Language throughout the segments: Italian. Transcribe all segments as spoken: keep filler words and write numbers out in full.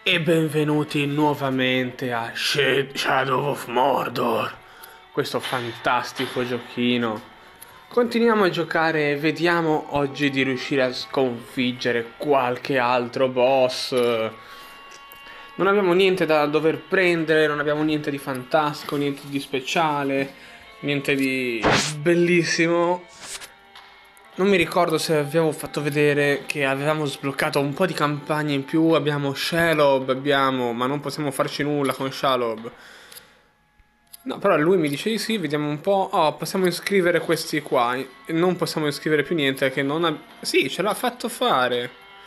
E benvenuti nuovamente a Sh- Shadow of Mordor, questo fantastico giochino. Continuiamo a giocare e vediamo oggi di riuscire a sconfiggere qualche altro boss. Non abbiamo niente da dover prendere, non abbiamo niente di fantastico, niente di speciale, niente di bellissimo. Non mi ricordo se avevo fatto vedere che avevamo sbloccato un po' di campagne in più. Abbiamo Shelob, abbiamo... ma non possiamo farci nulla con Shelob. No, però lui mi dice di sì, vediamo un po'. Oh, possiamo iscrivere questi qua. E non possiamo iscrivere più niente che non ha... Sì, ce l'ha fatto fare.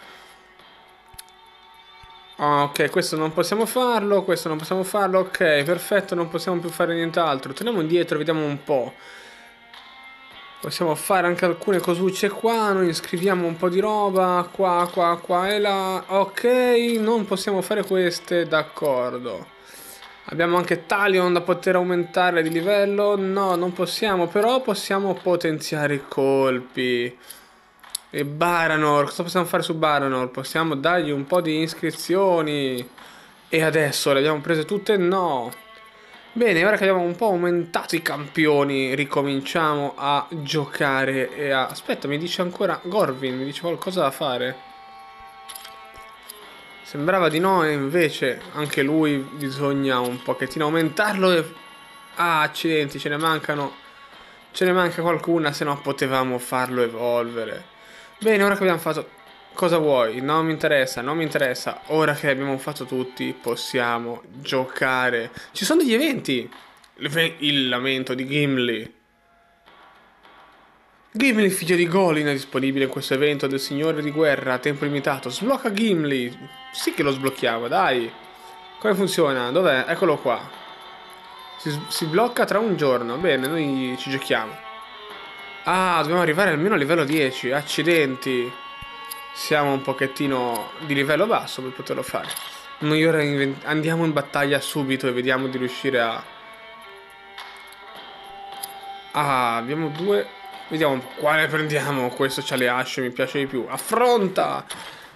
Oh, ok, questo non possiamo farlo, questo non possiamo farlo. Ok, perfetto, non possiamo più fare nient'altro. Torniamo indietro, vediamo un po'. Possiamo fare anche alcune cosucce qua, noi scriviamo un po' di roba, qua, qua, qua e là. Ok, non possiamo fare queste, d'accordo. Abbiamo anche Talion da poter aumentare di livello. No, non possiamo, però possiamo potenziare i colpi. E Baranor, cosa possiamo fare su Baranor? Possiamo dargli un po' di iscrizioni. E adesso le abbiamo prese tutte? No. Bene, ora che abbiamo un po' aumentato i campioni, ricominciamo a giocare e a... Aspetta, mi dice ancora... Gorvin, mi dice qualcosa da fare? Sembrava di no e invece anche lui bisogna un pochettino aumentarlo e... Ah, accidenti, ce ne mancano... Ce ne manca qualcuna, se no potevamo farlo evolvere. Bene, ora che abbiamo fatto... Cosa vuoi? Non mi interessa, non mi interessa. Ora che abbiamo fatto tutti, possiamo giocare. Ci sono degli eventi. Il lamento di Gimli. Gimli, figlio di Golin, è disponibile in questo evento del Signore di Guerra a tempo limitato. Sblocca Gimli. Sì che lo sblocchiamo, dai. Come funziona? Dov'è? Eccolo qua. Si, si blocca tra un giorno. Bene, noi ci giochiamo. Ah, dobbiamo arrivare almeno a livello dieci. Accidenti. Siamo un pochettino di livello basso per poterlo fare. Noi ora andiamo in battaglia subito e vediamo di riuscire a... Ah, abbiamo due... Vediamo un po' quale prendiamo. Questo c'ha le asce, mi piace di più. Affronta!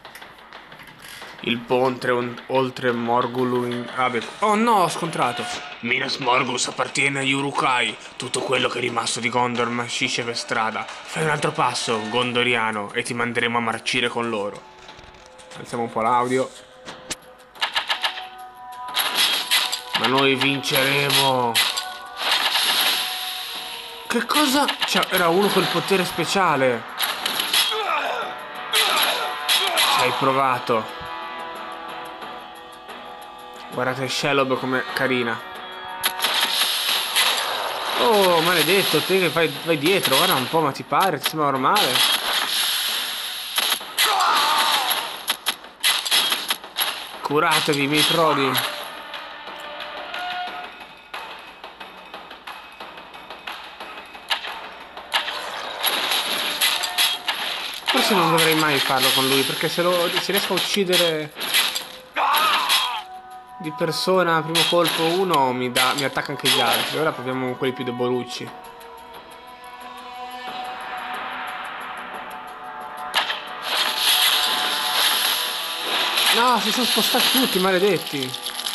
Il ponte oltre Morgul... Vabbè. Oh no, ho scontrato. Minas Morgul appartiene agli Uruk-hai. Tutto quello che è rimasto di Gondor marcisce per strada. Fai un altro passo, gondoriano, e ti manderemo a marcire con loro. Alziamo un po' l'audio. Ma noi vinceremo. Che cosa? Cioè, era uno col potere speciale. Ci hai provato. Guardate Shelob com'è carina. Oh, maledetto, te che vai, vai dietro, guarda un po', ma ti pare? Ti sembra normale? Curatevi, miei prodi. Forse non dovrei mai farlo con lui, perché se, lo, se riesco a uccidere di persona a primo colpo uno mi, dà, mi attacca anche gli altri. Ora proviamo con quelli più debolucci. No, si sono spostati tutti, maledetti.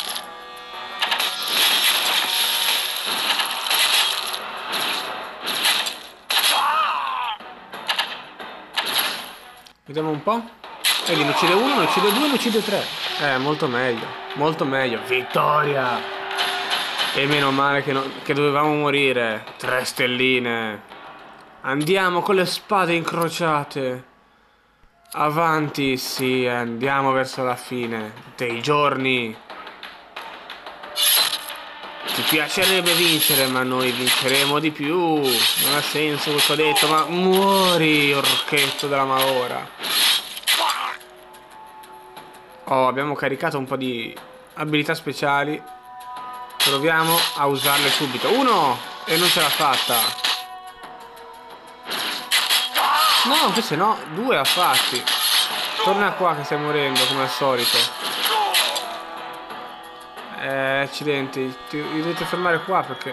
Vediamo un po'. Vedi, ne uccide uno, ne uccide due, ne uccide tre. Eh, molto meglio. Molto meglio. Vittoria! E meno male che, no, che dovevamo morire. Tre stelline. Andiamo con le spade incrociate. Avanti, sì, andiamo verso la fine dei giorni. Ti piacerebbe vincere, ma noi vinceremo di più. Non ha senso quello che ho detto, ma muori, orchetto della malora. Oh, abbiamo caricato un po' di abilità speciali. Proviamo a usarle subito. Uno! E non ce l'ha fatta. No, invece no. Due ha fatti. Torna qua che stai morendo, come al solito. Eh, accidenti. Ti, ti dovete fermare qua perché...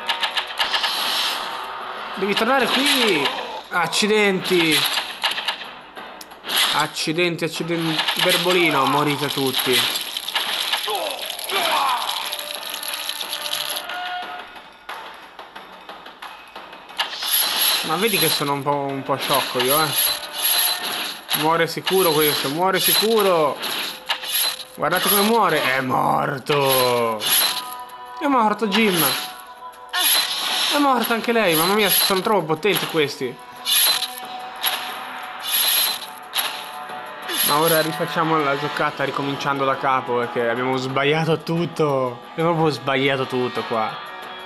Devi tornare qui. Accidenti. Accidenti, accidenti. Berbolino, morite tutti. Ma vedi che sono un po', un po' sciocco io, eh. Muore sicuro questo, muore sicuro. Guardate come muore. È morto. È morto Jim. È morta anche lei. Mamma mia, sono troppo potenti questi. Ma ora rifacciamo la giocata ricominciando da capo, perché abbiamo sbagliato tutto. Abbiamo proprio sbagliato tutto qua.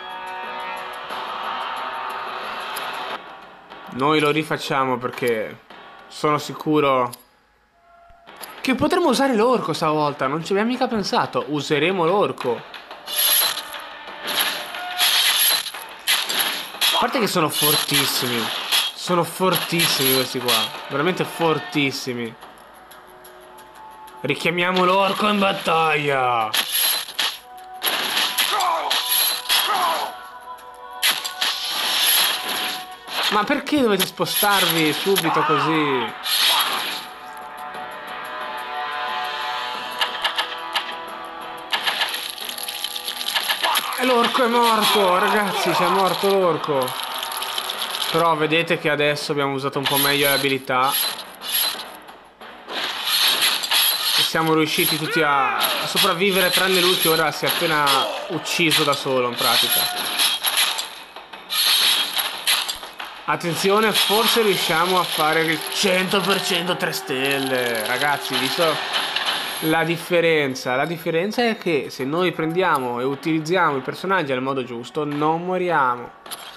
Noi lo rifacciamo perché sono sicuro che potremo usare l'orco stavolta. Non ci abbiamo mica pensato. Useremo l'orco. A parte che sono fortissimi. Sono fortissimi questi qua. Veramente fortissimi. Richiamiamo l'orco in battaglia. Ma perché dovete spostarvi subito così? E l'orco è morto, ragazzi, c'è morto l'orco. Però vedete che adesso abbiamo usato un po' meglio le abilità. E siamo riusciti tutti a, a sopravvivere, tranne lui che ora si è appena ucciso da solo, in pratica. Attenzione, forse riusciamo a fare il cento per cento tre stelle. Ragazzi, visto la differenza. La differenza è che se noi prendiamo e utilizziamo i personaggi nel modo giusto, non moriamo.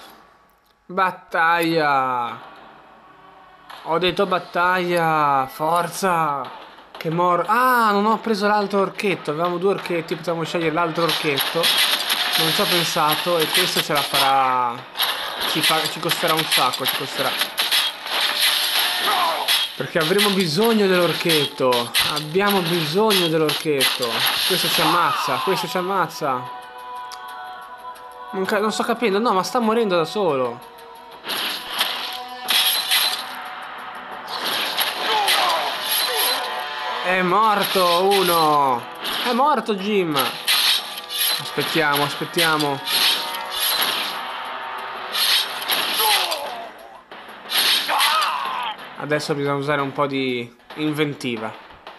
Battaglia. Ho detto battaglia. Forza. Che mor... Ah, non ho preso l'altro orchetto. Avevamo due orchetti, potevamo scegliere l'altro orchetto. Non ci ho pensato e questo ce la farà... Ci, fa, ci costerà un sacco, ci costerà. Perché avremo bisogno dell'orchetto. Abbiamo bisogno dell'orchetto. Questo ci ammazza, questo ci ammazza. Non, non sto capendo, no, ma sta morendo da solo. È morto uno. È morto Jim. Aspettiamo, aspettiamo. Adesso bisogna usare un po' di inventiva.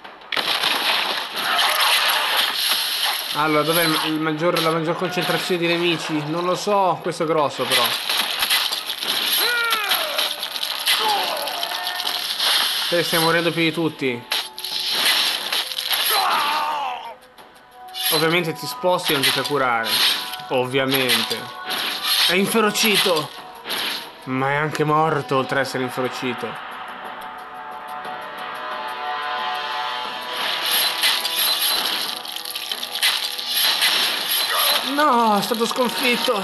Allora, dov'è il maggior, la maggior concentrazione di nemici? Non lo so, questo è grosso però. Te stiamo morendo più di tutti. Ovviamente ti sposti e non ti fai curare. Ovviamente. È inferocito. Ma è anche morto oltre ad essere inferocito. No, è stato sconfitto.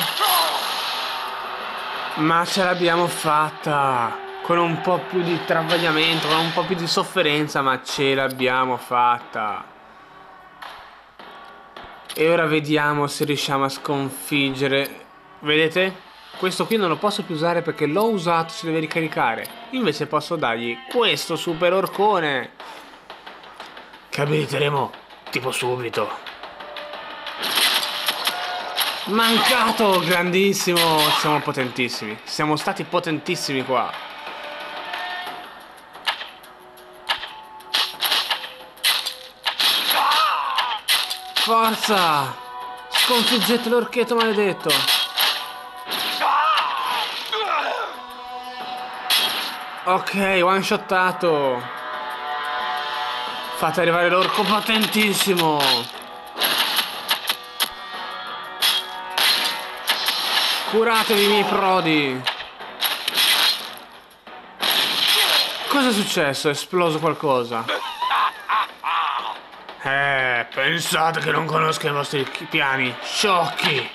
Ma ce l'abbiamo fatta. Con un po' più di travagliamento, con un po' più di sofferenza, ma ce l'abbiamo fatta. E ora vediamo se riusciamo a sconfiggere. Vedete? Questo qui non lo posso più usare perché l'ho usato, si deve ricaricare. Invece posso dargli questo super orcone, che abiliteremo tipo subito. Mancato, grandissimo. Siamo potentissimi. Siamo stati potentissimi qua. Forza! Sconfiggete l'orchetto maledetto. Ok, one shottato. Fate arrivare l'orco potentissimo. Curatevi i miei prodi. Cosa è successo? È esploso qualcosa. Eh, pensate che non conosca i vostri piani. Sciocchi.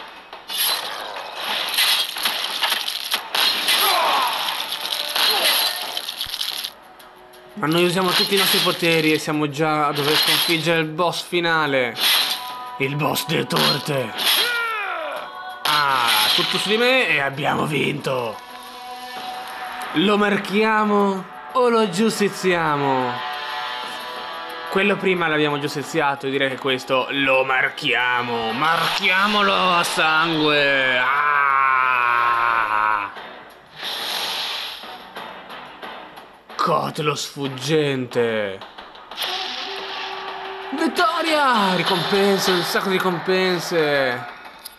Ma noi usiamo tutti i nostri poteri e siamo già a dover sconfiggere il boss finale. Il boss delle torte. Ah, tutto su di me e abbiamo vinto. Lo marchiamo o lo giustiziamo? Quello prima l'abbiamo giustiziato, direi che questo lo marchiamo. Marchiamolo a sangue. Ah! Scotelo sfuggente. Vittoria! Ricompense, un sacco di ricompense.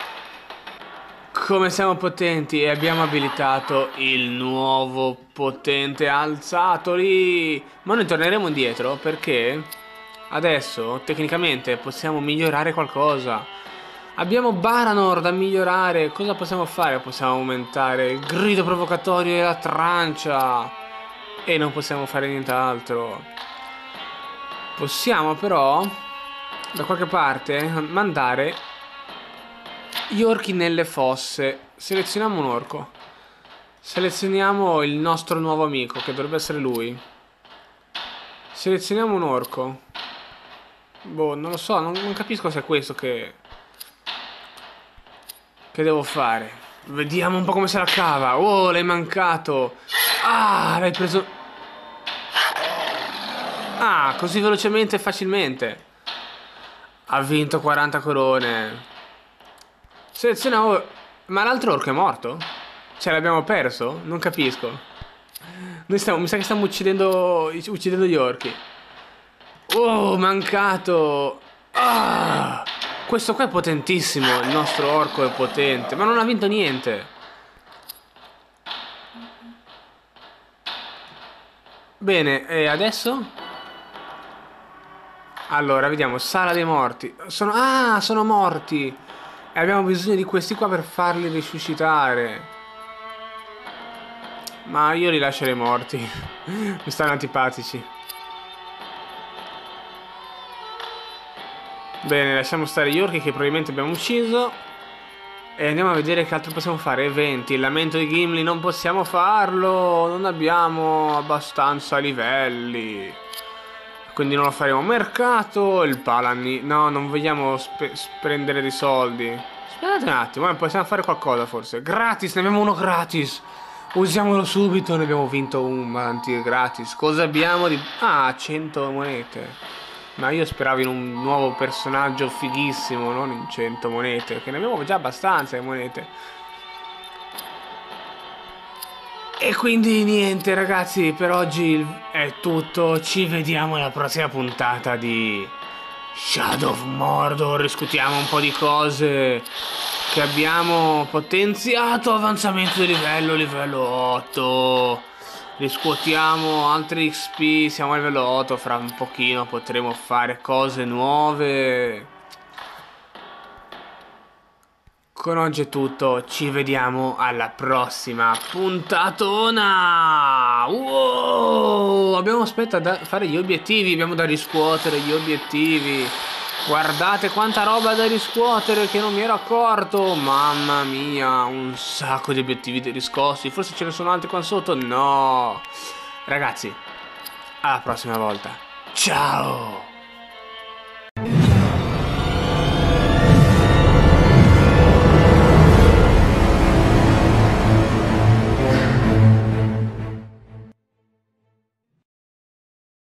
Come siamo potenti e abbiamo abilitato il nuovo potente alzato lì. Ma noi torneremo indietro perché adesso tecnicamente possiamo migliorare qualcosa. Abbiamo Baranor da migliorare. Cosa possiamo fare? Possiamo aumentare il grido provocatorio e la trancia. E non possiamo fare nient'altro. Possiamo però da qualche parte mandare gli orchi nelle fosse. Selezioniamo un orco. Selezioniamo il nostro nuovo amico, che dovrebbe essere lui. Selezioniamo un orco. Boh, non lo so, non, non capisco se è questo che Che devo fare. Vediamo un po' come se la cava. Oh, l'hai mancato. Ah, l'hai preso. Ah, così velocemente e facilmente. Ha vinto quaranta corone. Seleziona or... Ma l'altro orco è morto? Cioè l'abbiamo perso? Non capisco. Noi stiamo... Mi sa che stiamo uccidendo... Uccidendo gli orchi. Oh, mancato. Ah, questo qua è potentissimo. Il nostro orco è potente. Ma non ha vinto niente. Bene, e adesso? Allora, vediamo. Sala dei morti. Sono... Ah, sono morti. E abbiamo bisogno di questi qua per farli risuscitare. Ma io li lascerei morti. Mi stanno antipatici. Bene, lasciamo stare gli orchi che probabilmente abbiamo ucciso. E andiamo a vedere che altro possiamo fare. Eventi, il lamento di Gimli. Non possiamo farlo. Non abbiamo abbastanza livelli. Quindi non lo faremo. Mercato, il Paladin. No, non vogliamo spendere dei soldi. Aspettate un attimo, eh, possiamo fare qualcosa forse. Gratis, ne abbiamo uno gratis. Usiamolo subito, ne abbiamo vinto un Palantir gratis. Cosa abbiamo di... Ah, cento monete. Ma io speravo in un nuovo personaggio fighissimo, non in cento monete. Perché ne abbiamo già abbastanza di monete. E quindi niente ragazzi, per oggi è tutto. Ci vediamo alla prossima puntata di Shadow of Mordor. Discutiamo un po' di cose che abbiamo potenziato. Avanzamento di livello, livello otto. Riscuotiamo altri X P, siamo a livello otto. Fra un pochino potremo fare cose nuove. Con oggi è tutto, ci vediamo alla prossima puntatona! Wow! Abbiamo aspetta da fare gli obiettivi, abbiamo da riscuotere gli obiettivi. Guardate quanta roba da riscuotere che non mi ero accorto. Mamma mia, un sacco di obiettivi da riscossi. Forse ce ne sono altri qua sotto? No! Ragazzi, alla prossima volta. Ciao!